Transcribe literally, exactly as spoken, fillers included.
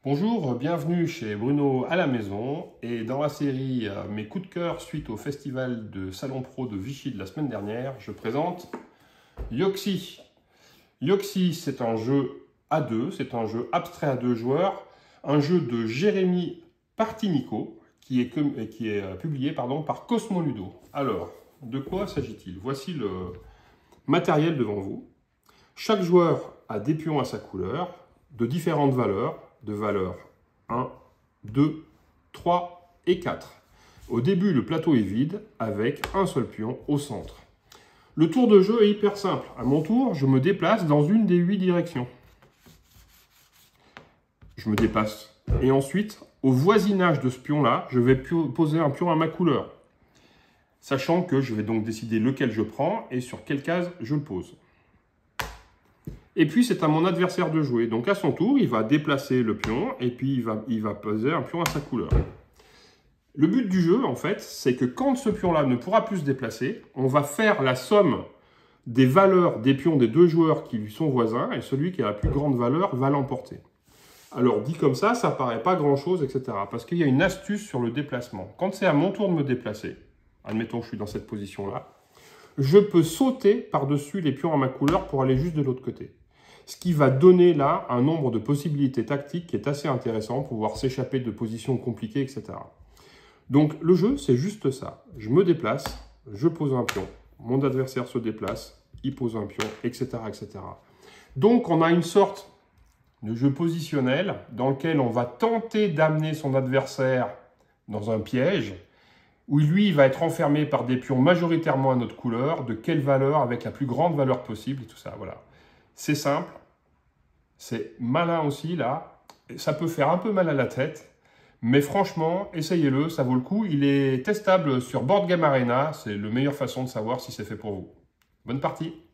Bonjour, bienvenue chez Bruno à la maison et dans la série euh, Mes coups de cœur suite au festival de Salon Pro de Vichy de la semaine dernière, je présente Yoxi. Yoxi, c'est un jeu à deux, c'est un jeu abstrait à deux joueurs, un jeu de Jérémy Partinico qui est, qui est publié pardon, par Cosmo Ludo. Alors, de quoi s'agit-il? Voici le matériel devant vous. Chaque joueur a des pions à sa couleur, de différentes valeurs, de valeurs un, deux, trois et quatre. Au début, le plateau est vide avec un seul pion au centre. Le tour de jeu est hyper simple. À mon tour, je me déplace dans une des huit directions. Je me déplace. Et ensuite, au voisinage de ce pion-là, je vais poser un pion à ma couleur. Sachant que je vais donc décider lequel je prends et sur quelle case je le pose. Et puis, c'est à mon adversaire de jouer. Donc, à son tour, il va déplacer le pion et puis il va, il va poser un pion à sa couleur. Le but du jeu, en fait, c'est que quand ce pion-là ne pourra plus se déplacer, on va faire la somme des valeurs des pions des deux joueurs qui lui sont voisins et celui qui a la plus grande valeur va l'emporter. Alors, dit comme ça, ça paraît pas grand-chose, et cetera. Parce qu'il y a une astuce sur le déplacement. Quand c'est à mon tour de me déplacer, admettons que je suis dans cette position-là, je peux sauter par-dessus les pions à ma couleur pour aller juste de l'autre côté. Ce qui va donner là un nombre de possibilités tactiques qui est assez intéressant pour pouvoir s'échapper de positions compliquées, et cetera. Donc le jeu, c'est juste ça. Je me déplace, je pose un pion, mon adversaire se déplace, il pose un pion, et cetera, et cetera. Donc on a une sorte de jeu positionnel dans lequel on va tenter d'amener son adversaire dans un piège, où lui il va être enfermé par des pions majoritairement à notre couleur, de quelle valeur, avec la plus grande valeur possible, et tout ça, voilà. C'est simple, c'est malin aussi là, ça peut faire un peu mal à la tête, mais franchement, essayez-le, ça vaut le coup. Il est testable sur Board Game Arena, c'est la meilleure façon de savoir si c'est fait pour vous. Bonne partie!